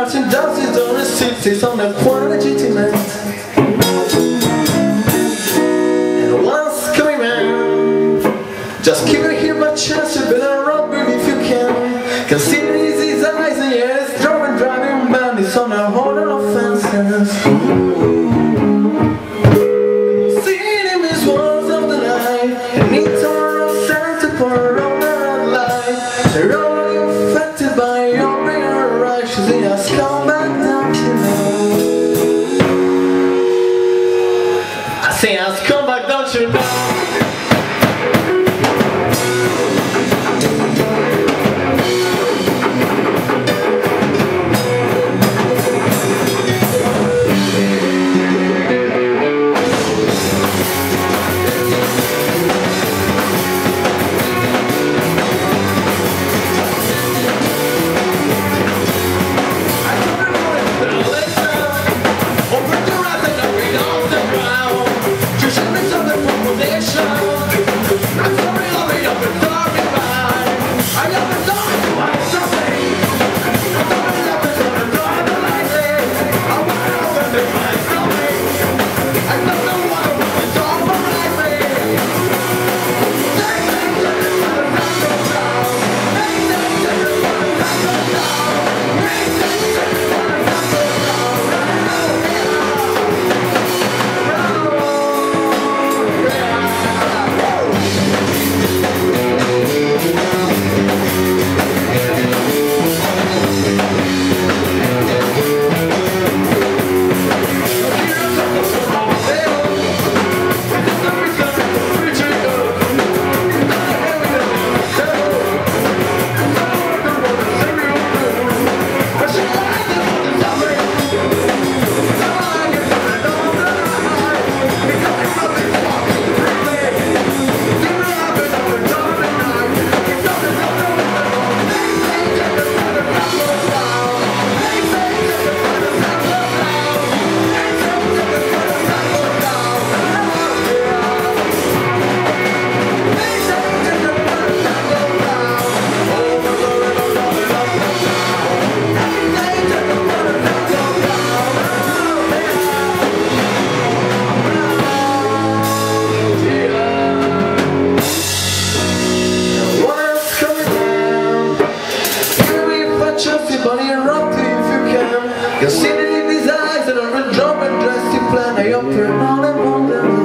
Marching down the door and cities on the point legitimate. And once coming man, just keep it here by chance, you better run if you can see his eyes and yes, driving bandits on a horn of fences. Seeing him is words of the night, and he tore a center for on the red light. They're all infected by your bigger righteous, he has come back down to know. I say, has come back, don't you know? You see it in his eyes and on the drum and dress you plan. I up here on and on.